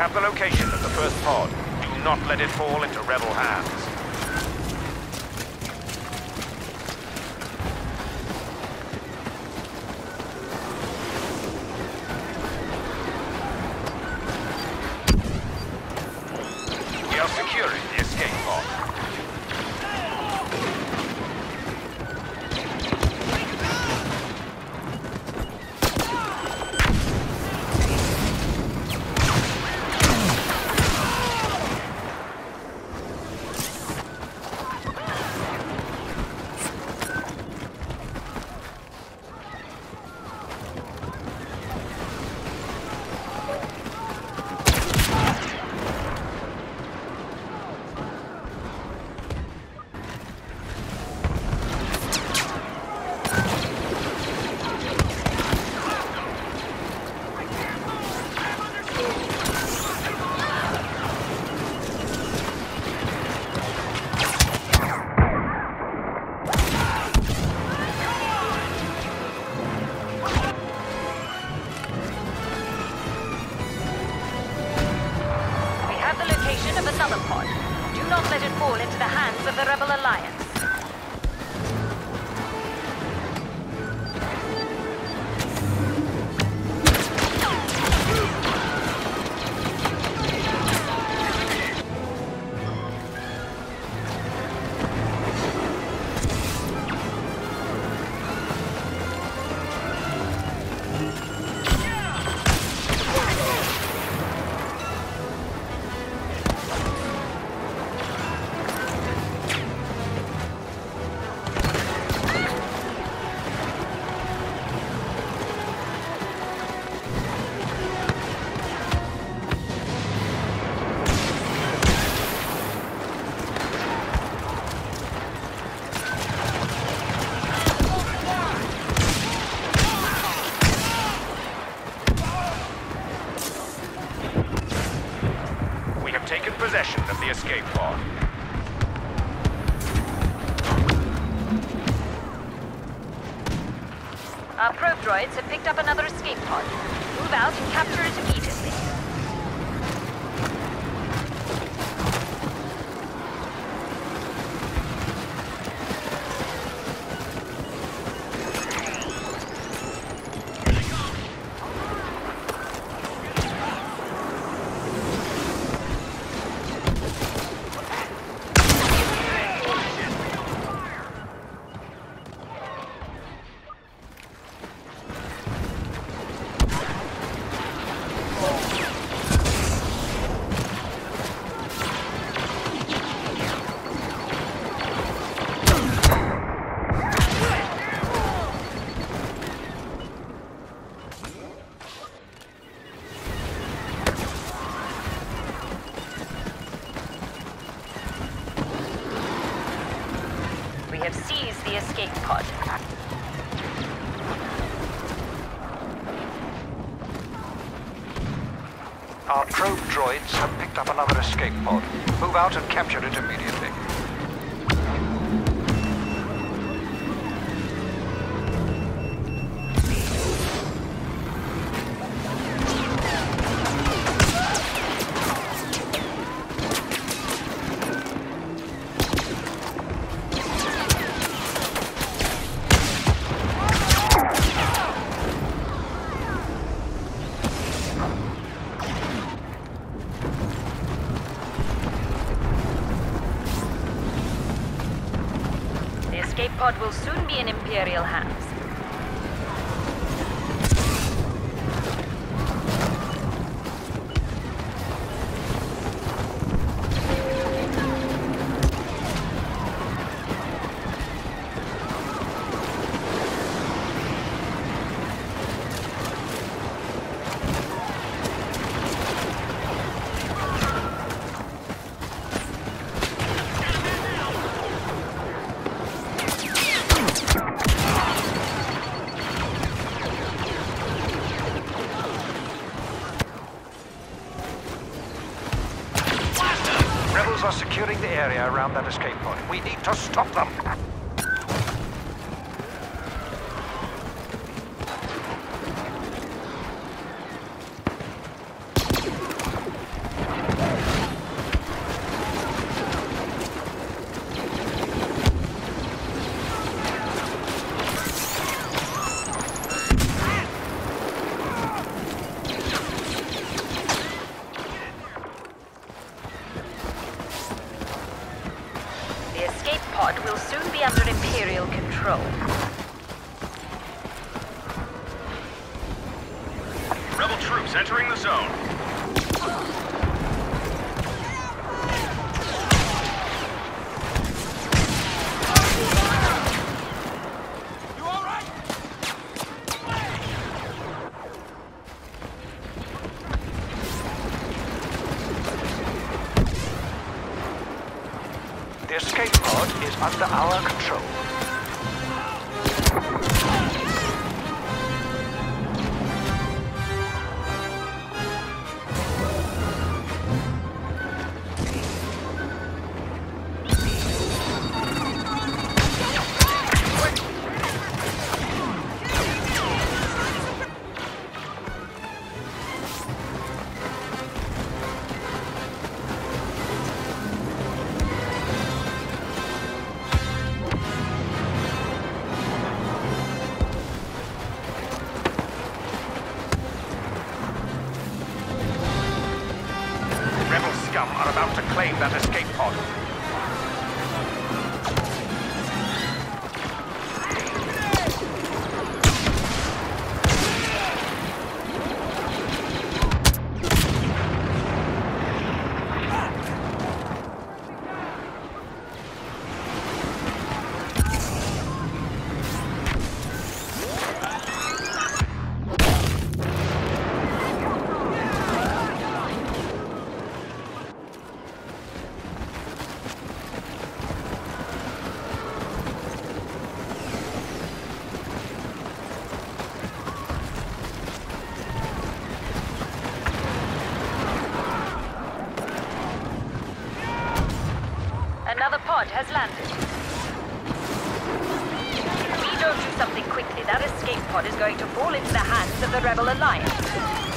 have the location of the first pod. Do not let it fall into rebel hands. We are securing the escape pod. Of a southern pod. Do not let it fall into the hands of the Rebel Alliance. Taken possession of the escape pod. Our probe droids have picked up another escape pod. Move out and capture it immediately. We have seized the escape pod. Our probe droids have picked up another escape pod. Move out and capture it immediately. The escape pod will soon be in Imperial hands. Rebels are securing the area around that escape pod. We need to stop them. pod will soon be under Imperial control. Rebel troops entering the zone. The escape pod is under our control. Rebel scum are about to claim that escape pod. Another pod has landed. If we don't do something quickly, that escape pod is going to fall into the hands of the Rebel Alliance.